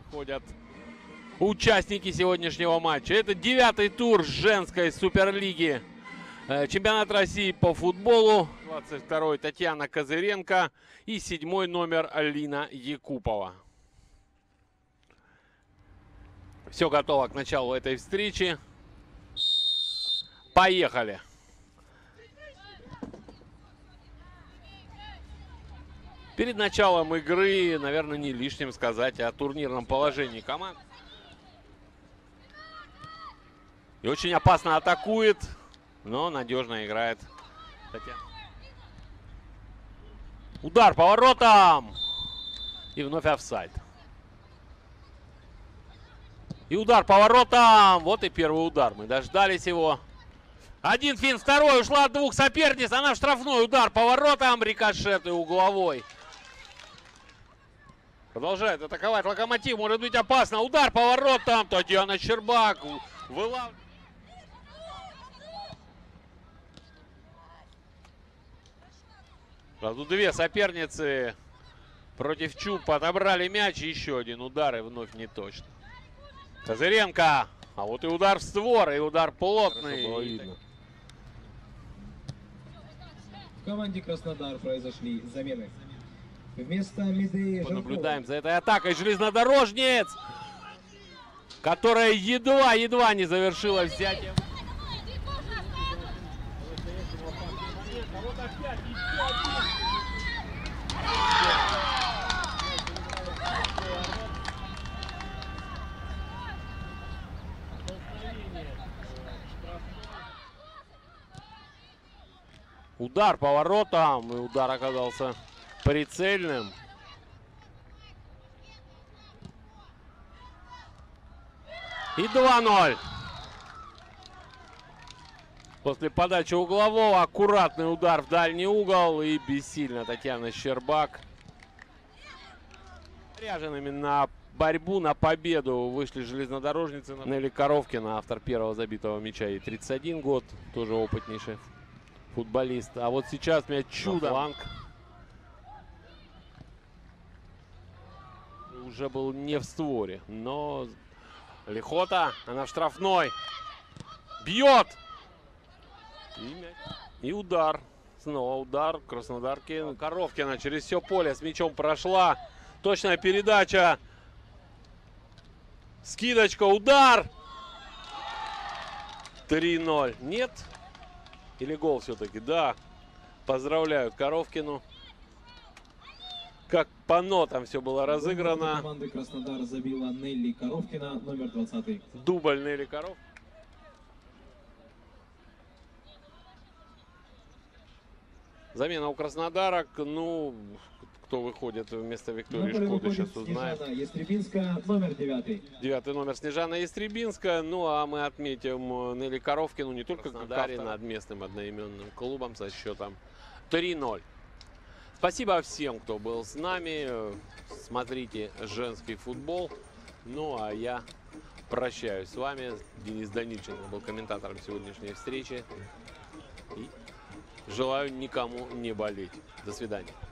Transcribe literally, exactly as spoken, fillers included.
выходят участники сегодняшнего матча. Это девятый тур женской суперлиги. Чемпионат России по футболу. двадцать второй Татьяна Козыренко и седьмой номер Алина Якупова. Все готово к началу этой встречи. Поехали! Перед началом игры, наверное, не лишним сказать о турнирном положении команд. И очень опасно атакует, но надежно играет Татьяна. Удар по воротам! И вновь офсайд. И удар по воротам! Вот и первый удар. Мы дождались его. Один финт, второй. Ушла от двух соперниц. Она в штрафной. Удар по воротам. Рикошет и угловой. Продолжает атаковать Локомотив. Может быть опасно. Удар по воротам. Татьяна Щербак. Вылав... Сразу две соперницы против Чуб отобрали мяч. Еще один удар и вновь не точно. Козыренко. А вот и удар в створ, и удар плотный. В команде Краснодар произошли замены. Вместо Медеи Понаблюдаем за этой атакой железнодорожниц, которая едва-едва не завершила взятие. Удар по воротам, и удар оказался прицельным. И два ноль. После подачи углового аккуратный удар в дальний угол и бессильно Татьяна Щербак. Заряженными на борьбу, на победу вышли железнодорожницы. Нелли Коровкина, автор первого забитого мяча, ей тридцать один год, тоже опытнейший футболист. А вот сейчас мяч чудо. Фланг. Уже был не в створе, но Лихота, она в штрафной. Бьет! И, мяч. И удар. Снова удар Краснодарки. Коровкина через все поле с мячом прошла. Точная передача. Скидочка, удар. три ноль. Нет? Или гол все-таки? Да. Поздравляют Коровкину. Как по нотам все было разыграно. Команды Краснодар забила Нелли Коровкина, номер двадцать. Дубль Нелли Коров. Замена у Краснодарок. Ну, кто выходит вместо Виктории Шкоды, сейчас узнаем. Снежана Ястребинская, номер девятый. Девятый номер Снежана Ястребинская. Ну, а мы отметим Нелли Коровкину не только как автор над местным одноименным клубом со счетом три ноль. Спасибо всем, кто был с нами. Смотрите женский футбол. Ну, а я прощаюсь с вами. Денис Данильченко был комментатором сегодняшней встречи. И желаю никому не болеть. До свидания.